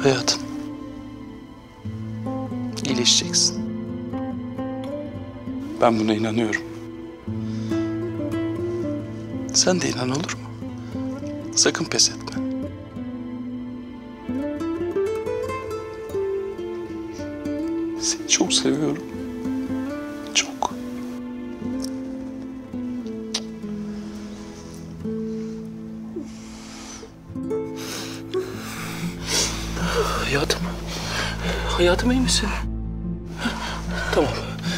Hayatım. İyileşeceksin. Ben buna inanıyorum. Sen de inan, olur mu? Sakın pes etme. Seni çok seviyorum. Çok. Hayatım. Hayatım, iyi misin? Tamam.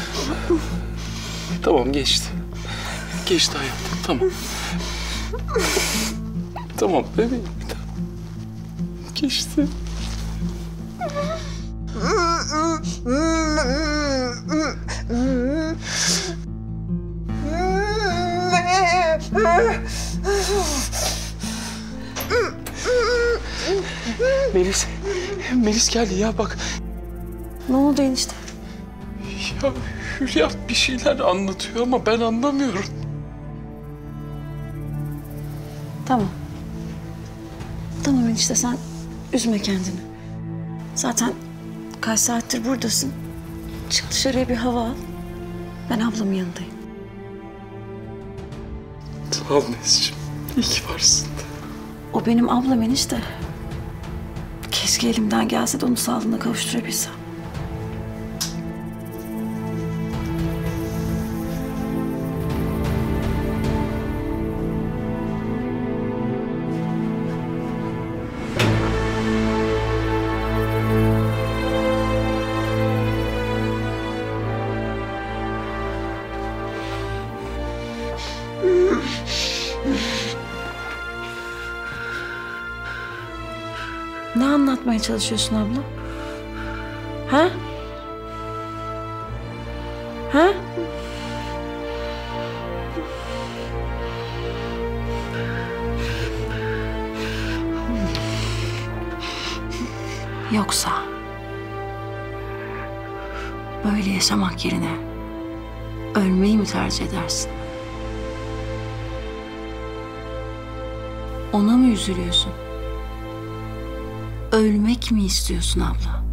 Tamam, geçti. Geçti hayatım, tamam. Tamam bebeğim. Geçti. Melis geldi ya, bak. Ne oldu enişte? Ya Hülya bir şeyler anlatıyor ama ben anlamıyorum. Tamam. Tamam enişte, sen üzme kendini. Zaten kaç saattir buradasın. Çık dışarıya bir hava al. Ben ablamın yanındayım. Sağ ol Melis'ciğim. İyi ki varsın. O benim ablam enişte. Keşke elimden gelse de onu sağlığına kavuşturabilsem. Ne anlatmaya çalışıyorsun abla? Ha? Ha? Yoksa böyle yaşamak yerine ölmeyi mi tercih edersin? Ona mı üzülüyorsun? Ölmek mi istiyorsun abla?